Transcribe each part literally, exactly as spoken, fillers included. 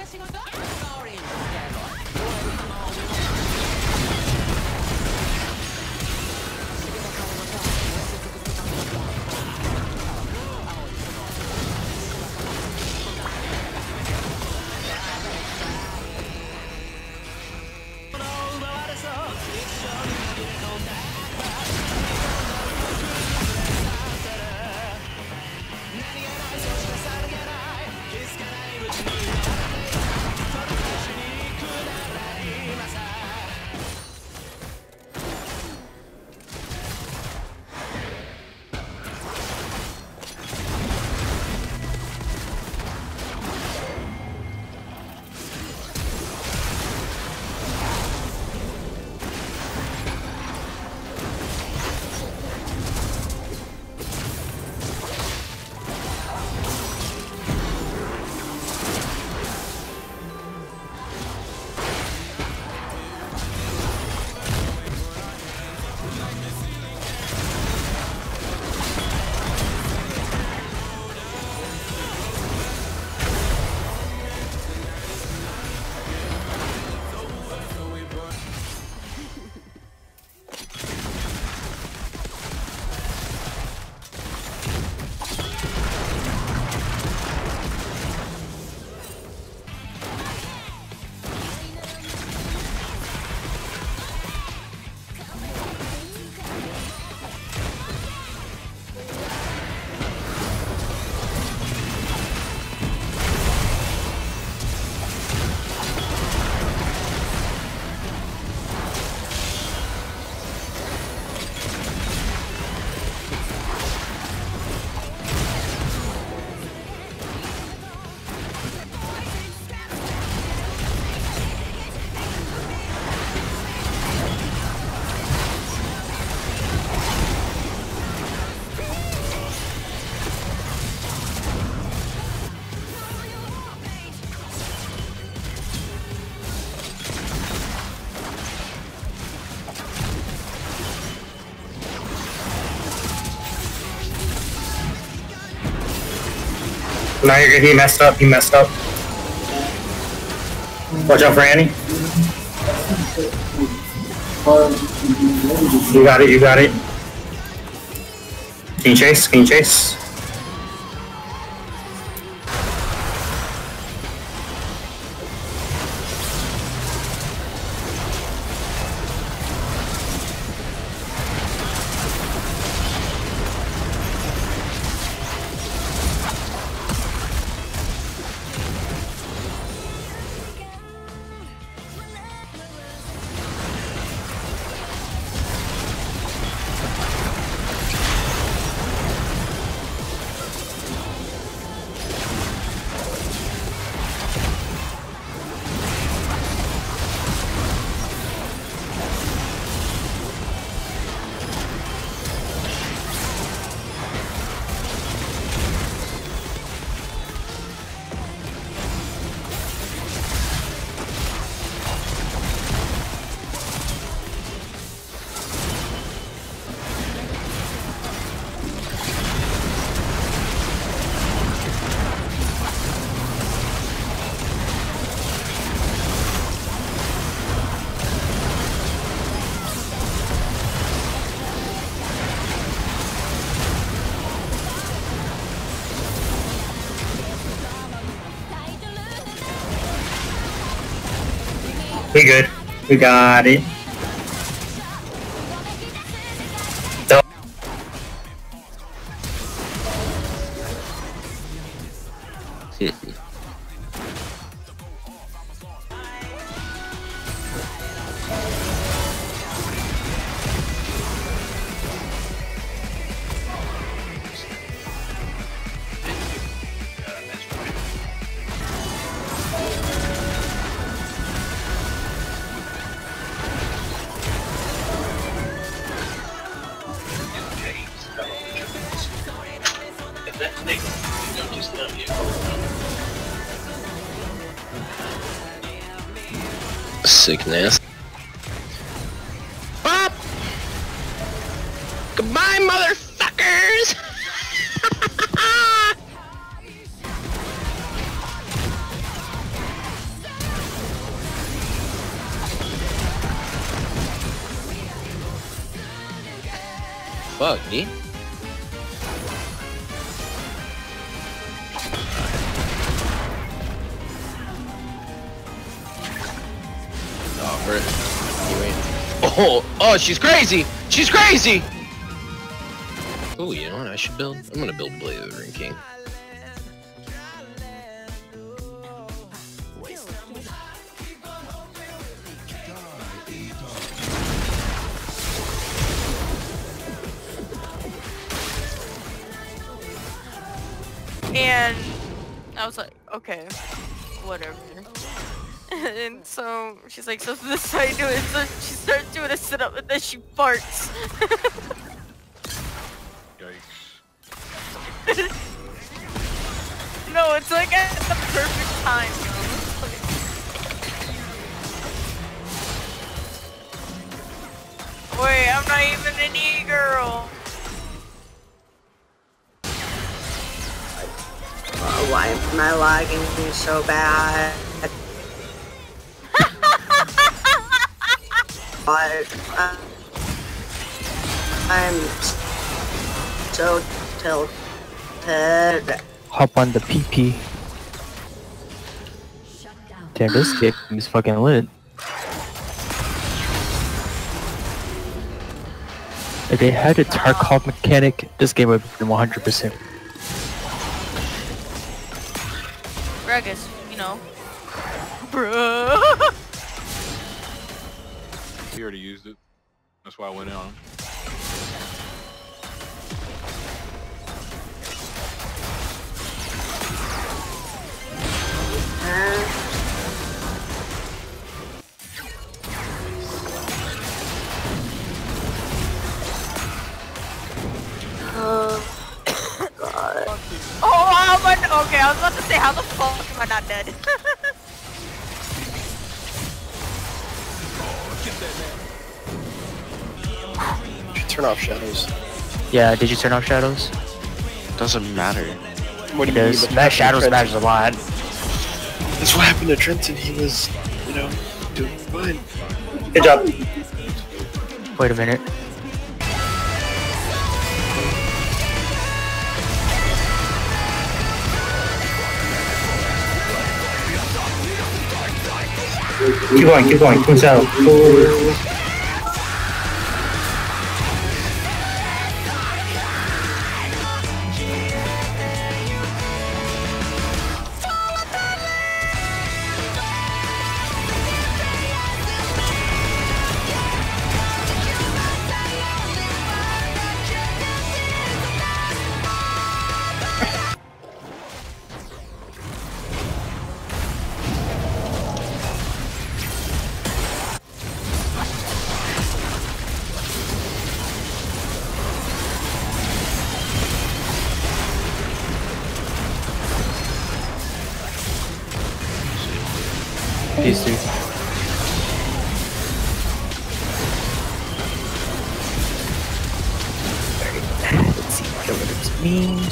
No, you're good. He messed up. He messed up. Watch out for Annie. You got it. You got it. Can you chase? Can you chase? We good. We got it. So sickness. Up! Goodbye, motherfuckers! fuck, dude? Oh, Bert. You ain't. Oh, oh, she's crazy! She's crazy! Oh, you know what I should build? I'm gonna build Blade of the Ring King. And I was like, okay, whatever. And so she's like, so this is how you do it. So she starts doing a sit up and then she farts. Yikes. No, it's like at the perfect time, yo. Like... Wait, I'm not even an e-girl. Oh, why am I lagging so bad? But uh, I'm so tilted. Hop on the P P. Damn, this game is fucking lit. If they had a Tarkov mechanic, this game would have been one hundred percent. Regis, you know. Bruh. He already used it. That's why I went in on him. Oh, God. Oh, how am I? Okay, I was about to say, how the fuck am I not dead? Turn off shadows. Yeah, did you turn off shadows? Doesn't matter. What It do you does. mean? That shadows matters a lot. That's what happened to Trenton. He was, you know, doing fine. Good job. Wait a minute. Keep going, keep going. Push out. Push. These two. Let's see, killer's memes.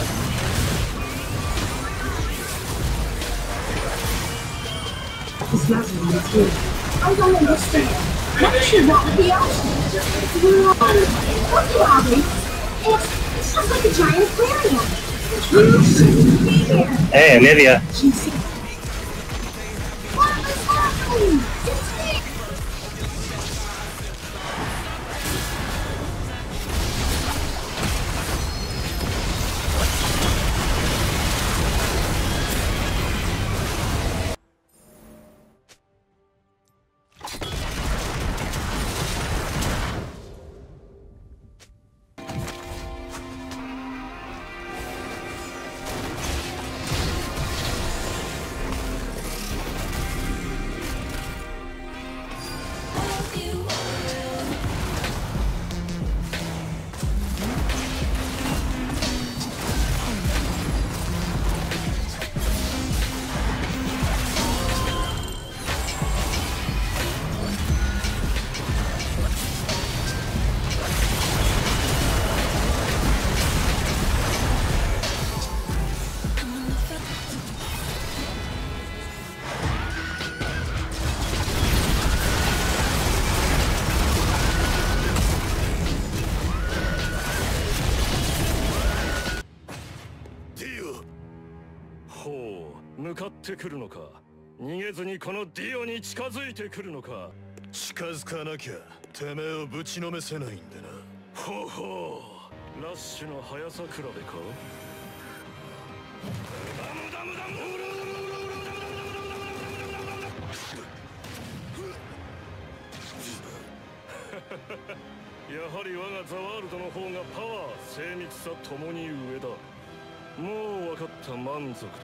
It's not really true. I don't understand. What should that be option? Whoa! What do I mean? It's, it sounds like a giant aquarium. You shouldn't be here. Hey, Olivia. Jesus. What is happening? It's me. 向かってくるのか、逃げずにこのディオに近づいてくるのか。 近づかなきゃてめえをぶちのめせないんでな。 ほほう、ラッシュの速さ比べか。無駄無駄無駄無駄。やはり我がザワールドの方がパワー、精密さともに上だ。もう分かった、満足だ。